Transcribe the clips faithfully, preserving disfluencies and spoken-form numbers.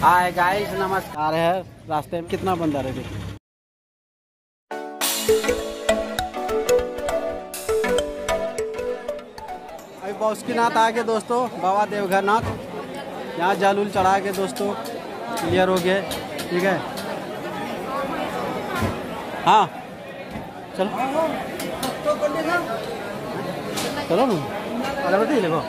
Hi guys, नमस्कार है। रास्ते में कितना बंदर है देखिए। अभी बासुकीनाथ आ गए दोस्तों, बाबा देवघर नाथ। यहाँ जल उल चढ़ा के दोस्तों क्लियर हो गए। ठीक है, हाँ चलो चलो अगरबत्ती देखो।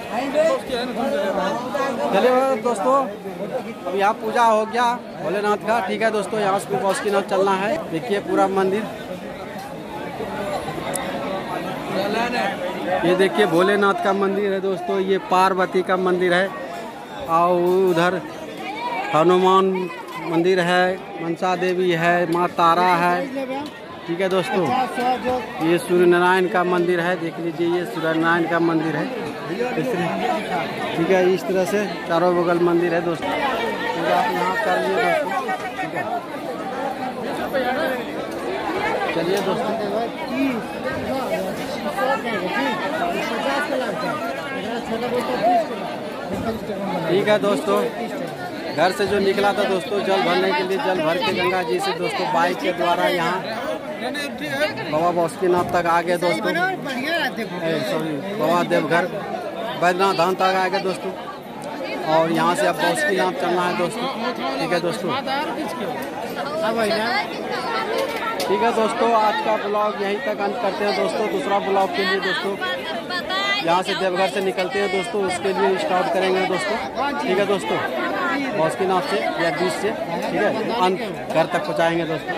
चलिए दोस्तों, अब यहाँ पूजा हो गया भोलेनाथ का। ठीक है दोस्तों, यहाँ से बासुकीनाथ चलना है। देखिए पूरा मंदिर, ये देखिए भोलेनाथ का मंदिर है दोस्तों। ये पार्वती का मंदिर है और उधर हनुमान मंदिर है, मनसा देवी है, माँ तारा है। ठीक है दोस्तों, ये सूर्य नारायण का मंदिर है। देख लीजिए, ये सूर्य नारायण का मंदिर है इस तरह। ठीक है, इस तरह से चारों बगल मंदिर है दोस्तों। तो आप यहाँ कर लिए दोस्तों। ठीक है, चलिए दोस्तों। ठीक है दोस्तों, घर से जो निकला था दोस्तों जल भरने के लिए, जल भर के गंगा जी से दोस्तों बाइक के द्वारा यहाँ बाबा बासुकीनाथ तक आ गए दोस्तों। सॉरी, बाबा देवघर बैद्यनाथ धाम तक आ गए दोस्तों। और यहाँ से अब बासुकीनाथ चलना है दोस्तों। ठीक है दोस्तों, ठीक है दोस्तों, आज का ब्लॉग यहीं तक अंत करते हैं दोस्तों। दूसरा ब्लॉग के लिए दोस्तों यहाँ से देवघर से निकलते हैं दोस्तों, उसके लिए स्टार्ट करेंगे दोस्तों। ठीक है दोस्तों, बासुकीनाथ से या बीच से। ठीक है, अंत घर तक पहुँचाएंगे दोस्तों।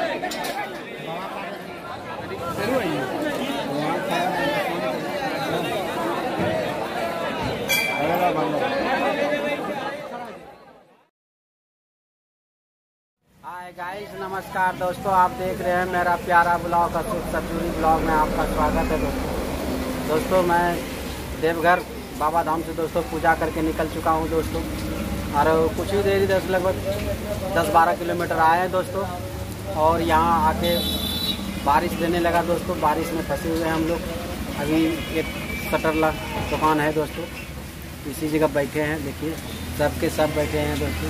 हाय गाइस, नमस्कार दोस्तों। आप देख रहे हैं मेरा प्यारा ब्लॉग अशोक सतजूरी ब्लॉग में आपका स्वागत है दोस्तों। दोस्तों मैं देवघर बाबा धाम से दोस्तों पूजा करके निकल चुका हूँ दोस्तों। और कुछ ही देरी दस लगभग दस बारह किलोमीटर आए हैं दोस्तों। और यहाँ आके बारिश देने लगा दोस्तों। बारिश में फंसे हुए हैं हम लोग। अभी एक शटरला दुकान है दोस्तों, इसी जगह बैठे हैं। देखिए सब के सब बैठे हैं दोस्तों।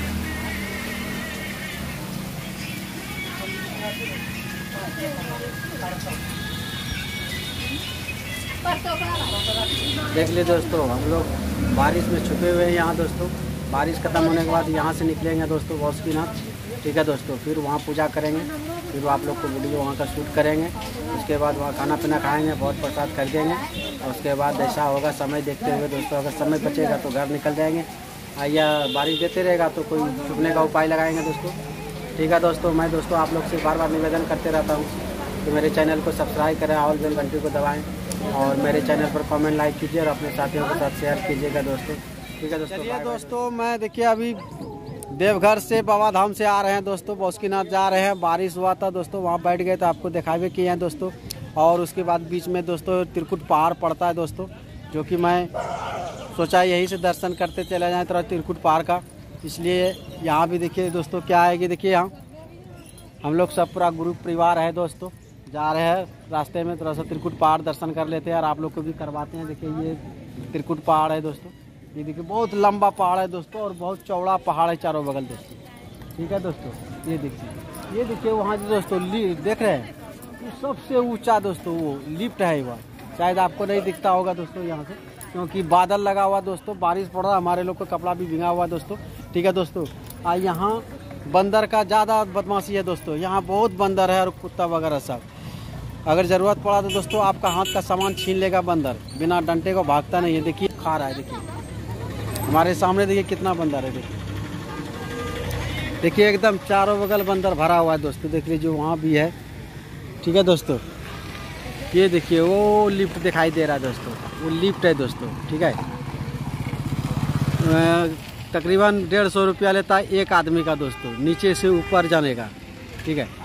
देख लिए दोस्तों, हम लोग बारिश में छुपे हुए हैं यहाँ दोस्तों। बारिश खत्म होने के बाद यहाँ से निकलेंगे दोस्तों बासुकीनाथ। ठीक है दोस्तों, फिर वहाँ पूजा करेंगे, फिर आप लोग को वीडियो वहाँ का शूट करेंगे। उसके बाद वहाँ खाना पीना खाएंगे, बहुत प्रसाद खरीदेंगे। और उसके बाद ऐसा होगा समय देखते हुए दोस्तों, अगर समय बचेगा तो घर निकल जाएंगे, या बारिश देते रहेगा तो कोई छुपने का उपाय लगाएंगे दोस्तों। ठीक है दोस्तों, मैं दोस्तों आप लोग से बार बार निवेदन करते रहता हूँ कि मेरे चैनल को सब्सक्राइब करें, ऑल बेल घंटी को दबाएँ और मेरे चैनल पर कमेंट लाइक कीजिए और अपने साथियों के साथ शेयर कीजिएगा दोस्तों। ठीक है दोस्तों, चलिए दोस्तों, मैं देखिए अभी देवघर से बाबा धाम से आ रहे हैं दोस्तों, बासुकीनाथ जा रहे हैं। बारिश हुआ था दोस्तों, वहाँ बैठ गए तो आपको दिखाई भी किए हैं दोस्तों। और उसके बाद बीच में दोस्तों त्रिकुट पहाड़ पड़ता है दोस्तों, जो कि मैं सोचा यहीं से दर्शन करते चले जाएँ थोड़ा त्रिकुट पहाड़ का। इसलिए यहाँ भी देखिए दोस्तों क्या है कि देखिए यहाँ हम लोग सब पूरा ग्रुप परिवार है दोस्तों, जा रहे हैं। रास्ते में थोड़ा सा त्रिकुट पहाड़ दर्शन कर लेते हैं और आप लोग को भी करवाते हैं। देखिए ये त्रिकुट पहाड़ है दोस्तों। ये देखिए बहुत लंबा पहाड़ है दोस्तों और बहुत चौड़ा पहाड़ है चारों बगल दोस्तों। ठीक है दोस्तों, ये देखिए, ये देखिए वहाँ दोस्तों देख रहे हैं, ये सबसे ऊंचा दोस्तों वो लिफ्ट है। वह शायद आपको नहीं दिखता होगा दोस्तों यहाँ से, क्योंकि बादल लगा हुआ दोस्तों, बारिश पड़ रहा, हमारे लोग का कपड़ा भी भींगा हुआ दोस्तों। ठीक है दोस्तों, आ यहाँ बंदर का ज़्यादा बदमाशी है दोस्तों। यहाँ बहुत बंदर है और कुत्ता वगैरह सब। अगर ज़रूरत पड़ा तो दोस्तों आपका हाथ का सामान छीन लेगा बंदर, बिना डंटे को भागता नहीं है। देखिए खा रहा है, देखिए हमारे सामने देखिए कितना बंदर है। देखिए देखिए एकदम चारों बगल बंदर भरा हुआ है दोस्तों। देख लीजिए वहाँ भी है। ठीक है दोस्तों, ये देखिए वो लिफ्ट दिखाई दे रहा है दोस्तों, वो लिफ्ट है दोस्तों। ठीक है, तकरीबन डेढ़ सौ रुपया लेता है एक आदमी का दोस्तों, नीचे से ऊपर जाने का। ठीक है,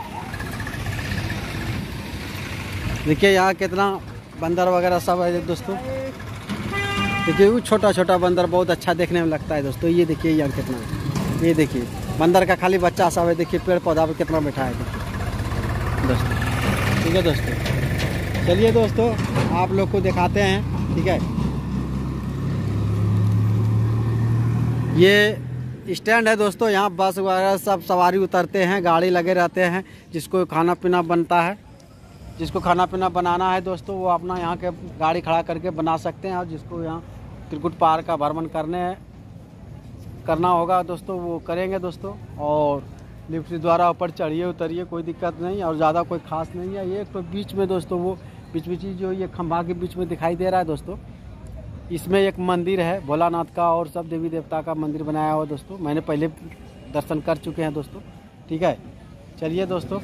देखिए यहाँ कितना बंदर वगैरह सब है दोस्तों। देखिए वो छोटा छोटा बंदर बहुत अच्छा देखने में लगता है दोस्तों। ये देखिए यहाँ कितना, ये देखिए बंदर का खाली बच्चा सब है। देखिए पेड़ पौधा पर कितना बैठा है देखिए दोस्तों। ठीक है दोस्तों, चलिए दोस्तों आप लोग को दिखाते हैं। ठीक है, ये स्टैंड है दोस्तों, यहाँ बस वगैरह सब सवारी उतरते हैं, गाड़ी लगे रहते हैं। जिसको खाना पीना बनता है, जिसको खाना पीना बनाना है दोस्तों, वो अपना यहाँ के गाड़ी खड़ा करके बना सकते हैं। और जिसको यहाँ त्रिकुट पहाड़ का भ्रमण करने करना होगा दोस्तों, वो करेंगे दोस्तों। और लिफ्ट द्वारा ऊपर चढ़िए उतरिए, कोई दिक्कत नहीं और ज़्यादा कोई ख़ास नहीं है। ये तो बीच में दोस्तों, वो बीच बीच जो ये खंभा के बीच में दिखाई दे रहा है दोस्तों, इसमें एक मंदिर है भोलानाथ का और सब देवी देवता का मंदिर बनाया हुआ दोस्तों। मैंने पहले दर्शन कर चुके हैं दोस्तों, ठीक है। चलिए दोस्तों,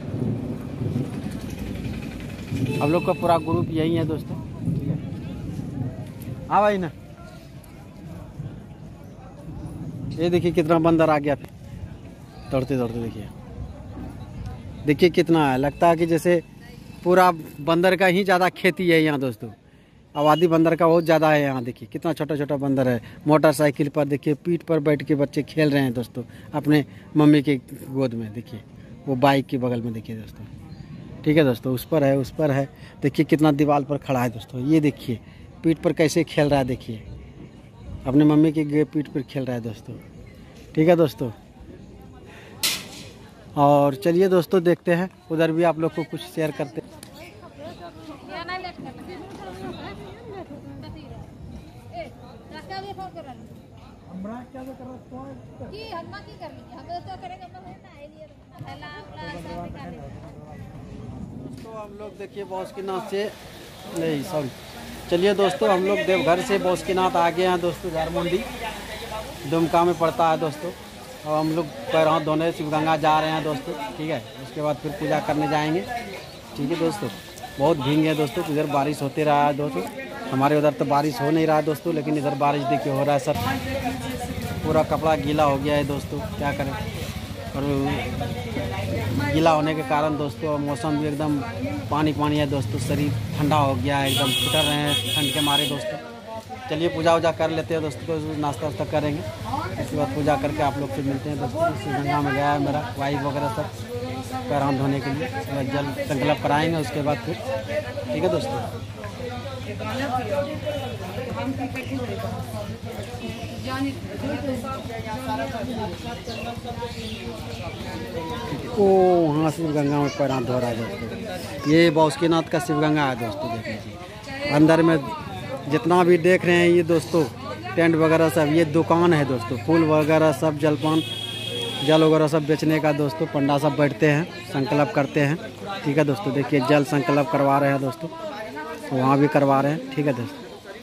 हम लोग का पूरा ग्रुप यही है दोस्तों, ठीक है। हाँ भाई ना, ये देखिए कितना बंदर आ गया था दौड़ते दौड़ते। देखिए देखिए कितना है, लगता है कि जैसे पूरा बंदर का ही ज़्यादा खेती है यहाँ दोस्तों। आबादी बंदर का बहुत ज़्यादा है यहाँ। देखिए कितना छोटा छोटा बंदर है। मोटरसाइकिल पर देखिए पीठ पर बैठ के बच्चे खेल रहे हैं दोस्तों अपने मम्मी के गोद में। देखिए वो बाइक के बगल में देखिए दोस्तों, ठीक है दोस्तों। उस पर है, उस पर है। देखिए कितना दीवार पर खड़ा है दोस्तों। ये देखिए पीठ पर कैसे खेल रहा है, देखिए अपने मम्मी के पीठ पर खेल रहा है दोस्तों, ठीक है दोस्तों। और चलिए दोस्तों देखते हैं, उधर भी आप लोग को कुछ शेयर करते हैं। दोस्तों हम लोग देखिए बासुकीनाथ से नहीं सॉरी चलिए दोस्तों, हम लोग देवघर से बासुकीनाथ आ गए हैं दोस्तों। झारमुंडी दुमका में पड़ता है दोस्तों। और हम लोग पैर हाथ धोने शिवगंगा जा रहे हैं दोस्तों, ठीक है। उसके बाद फिर पूजा करने जाएंगे, ठीक है दोस्तों। बहुत भीड़ है दोस्तों, इधर बारिश होते रहा है दोस्तों। हमारे उधर तो बारिश हो नहीं रहा है दोस्तों, लेकिन इधर बारिश देखिए हो रहा है सब। पूरा कपड़ा गीला हो गया है दोस्तों, क्या करें। और गीला होने के कारण दोस्तों मौसम भी एकदम पानी पानी है दोस्तों। शरीर ठंडा हो गया है, एकदम फिटर रहे हैं ठंड के मारे दोस्तों। चलिए पूजा वूजा कर लेते हैं दोस्तों, नाश्ता वास्ता करेंगे। उसके बाद पूजा करके आप लोग से मिलते हैं दोस्तों। शिवगंगा में गया है मेरा वाइफ वगैरह सब पैर हाथ धोने के लिए। जल संकल्प कराएंगे, उसके बाद फिर ठीक है दोस्तों। ओ वहाँ शिवगंगा में पैर हाथ धो रहा है दोस्तों। ये बासुकीनाथ का शिवगंगा है दोस्तों, देख लीजिए। अंदर में जितना भी देख रहे हैं ये दोस्तों टेंट वगैरह सब, ये दुकान है दोस्तों। फूल वगैरह सब, जलपान जल वगैरह सब बेचने का दोस्तों। पंडा सब बैठते हैं, संकल्प करते हैं, ठीक है दोस्तों। देखिए जल संकल्प करवा रहे हैं दोस्तों, वहाँ भी करवा रहे हैं, ठीक है दोस्तों।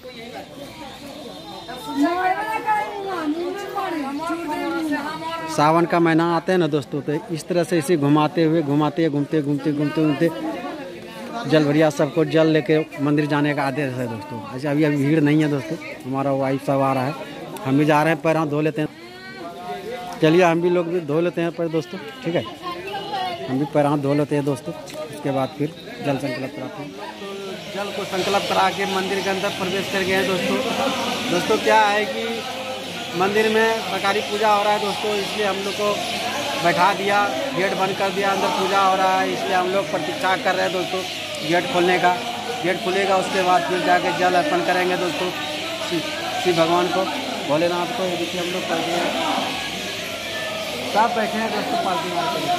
सावन का महीना आते हैं ना दोस्तों, तो इस तरह से इसे घुमाते हुए घुमाते घूमते घूमते घूमते घूमते जल भरिया सबको जल लेके मंदिर जाने का आदेश है दोस्तों। अच्छा अभी अभी भीड़ नहीं है दोस्तों, हमारा वाइफ सब आ रहा है, हम भी जा रहे हैं, पैर हाथ धो लेते हैं। चलिए हम भी लोग भी धो लेते हैं पैर दोस्तों, ठीक है। हम भी पैर हाथ धो लेते हैं दोस्तों। उसके बाद फिर जल संकल्प कराते हैं। जल को संकल्प करा के मंदिर के अंदर प्रवेश कर गए हैं दोस्तों। दोस्तों क्या है कि मंदिर में सरकारी पूजा हो रहा है दोस्तों, इसलिए हम लोग को बैठा दिया, गेट बंद कर दिया। अंदर पूजा हो रहा है, इसलिए हम लोग प्रतीक्षा कर रहे हैं दोस्तों गेट खोलने का। गेट खुलेगा, उसके बाद फिर जाके जल अर्पण करेंगे दोस्तों शिव भगवान को, भोलेनाथ को। ये देखिए हम लोग कर दिए, सब बैठे हैं दोस्तों पार्टी मार।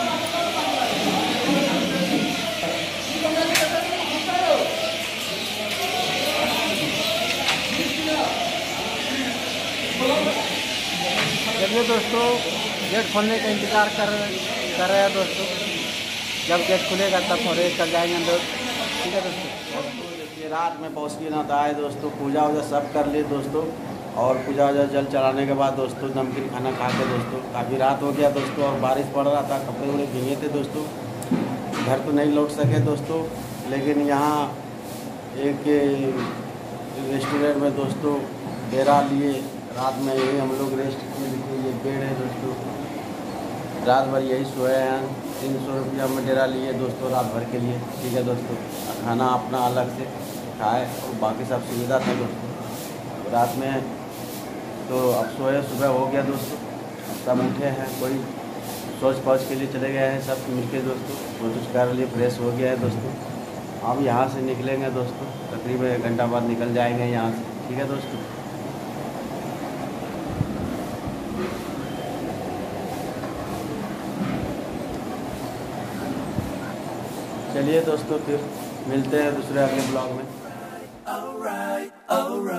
चलिए दोस्तों गेट खोलने का इंतज़ार कर कर रहे हैं दोस्तों। जब गेट खुलेगा तब प्रवेश कर जाएंगे अंदर, ठीक है दोस्तों। ये रात में बासुकीनाथ आए दोस्तों, पूजा वूजा सब कर लिए दोस्तों। और पूजा वूजा जल चढ़ाने के बाद दोस्तों नमकीन खाना खा के दोस्तों काफ़ी रात हो गया दोस्तों, और बारिश पड़ रहा था, कपड़े वपड़े भीगे थे दोस्तों। घर तो नहीं लौट सके दोस्तों, लेकिन यहाँ एक रेस्टोरेंट में दोस्तों डेरा लिए रात में यही हम लोग रेस्ट किए। ये बेड है दोस्तों, रात भर यही सोए हैं। तीन सौ रुपया में डेरा लिए दोस्तों रात भर के लिए, ठीक है दोस्तों। खाना अपना अलग से खाए और बाकी सब सुविधा था दोस्तों। रात में तो अब सोए, सुबह हो गया दोस्तों, सब उठे हैं, कोई सोच पहुँच के लिए चले गए हैं, सब मिलके दोस्तों कुछ कर लिए, फ्रेश हो गया है दोस्तों। अब यहाँ से निकलेंगे दोस्तों, तकरीबन एक घंटा बाद निकल जाएंगे यहाँ से, ठीक है दोस्तों। चलिए दोस्तों, फिर मिलते हैं दूसरे अगले ब्लॉग में। Alright, alright.